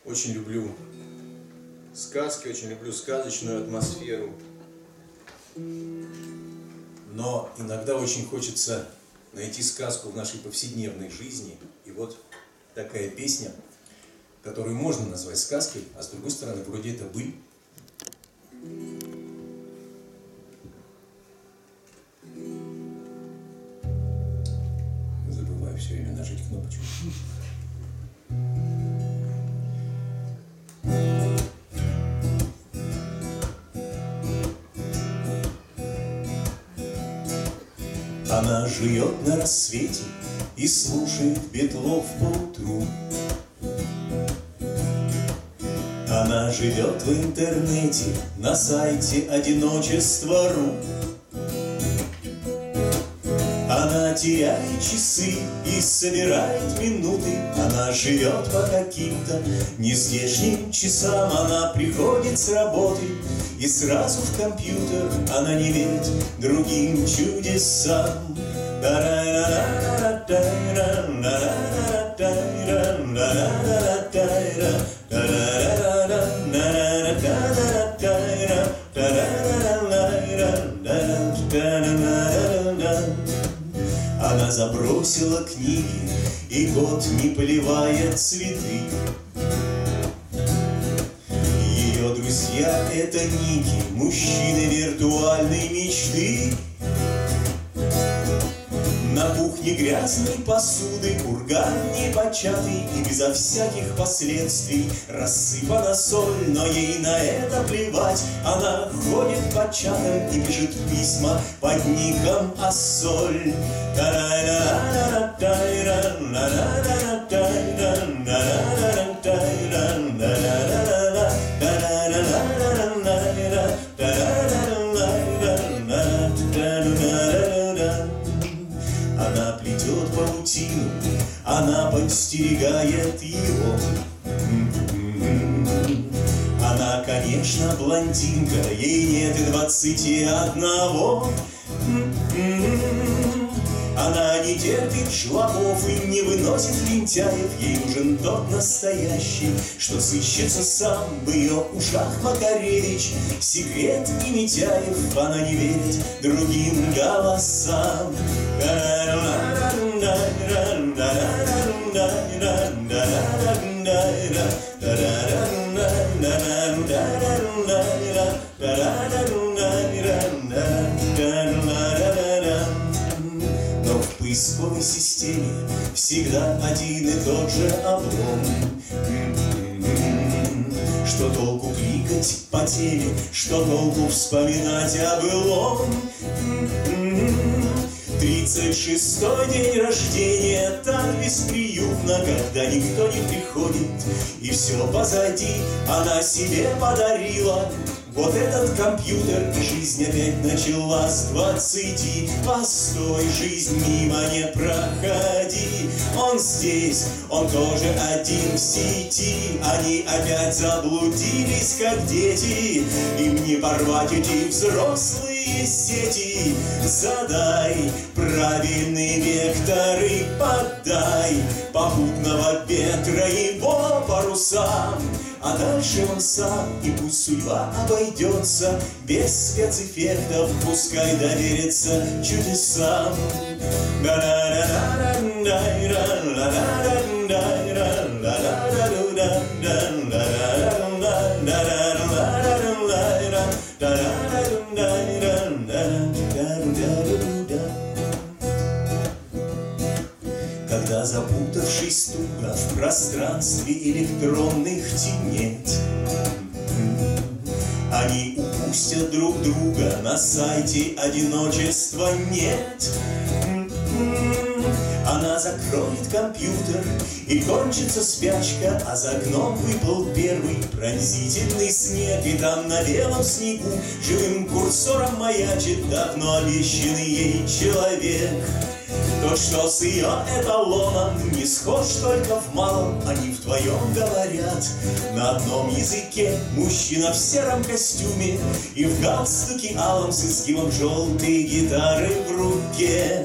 Очень люблю сказки, очень люблю сказочную атмосферу. Но иногда очень хочется найти сказку в нашей повседневной жизни. И вот такая песня, которую можно назвать сказкой, а с другой стороны, вроде это быль. Забываю все время нажать кнопочку. Она живет на рассвете и слушает Ветлов поутру. Она живет в интернете на сайте одиночества.ру. Она теряет часы и собирает минуты. Она живет по каким-то нездешним часам. Она приходит с работы и сразу в компьютер. Она не верит другим чудесам. Она забросила книги и год не поливает цветы. Ее друзья — это ники, мужчины виртуальной мечты. На кухне грязной посуды, курган непочатый, и безо всяких последствий рассыпана соль, но ей на это плевать. Она ходит по чатам и пишет письма под ником Ассоль. Она плетет паутину, она подстерегает его. Она, конечно, блондинка, ей нет и 21. Она не терпит жлобов и не выносит лентяев. Ей нужен тот настоящий, что сыщется сам. В ее ушах Макаревич, Секрет и Митяев. Она не верит другим голосам. Но в поисковой системе всегда один и тот же облом. Что толку кликать по теме, что толку вспоминать о былом? 36-й день рождения так бесприютно, когда никто не приходит, и все позади. Она себе подарила вот этот компьютер, и жизнь опять начала с 20. Постой, жизнь, мимо не проходи. Он здесь, он тоже один в сети. Они опять заблудились, как дети. Им не порвать эти взрослые сети. Задай правильный вектор и подай попутного ветра его парусам. А дальше он сам, и пусть судьба обойдется без спецэффектов, пускай доверится чудесам. Когда, запутавшись туго в пространстве электронных темнет, они упустят друг друга на сайте одиночества нет. Она закроет компьютер, и кончится спячка, а за окном выпал первый пронзительный снег. И там на белом снегу живым курсором маячит давно обещанный ей человек. Тот, что с ее эталоном не схож только в малом. Они вдвоем говорят на одном языке. Мужчина в сером костюме и в галстуке алом с изгибом желтой гитары в руке.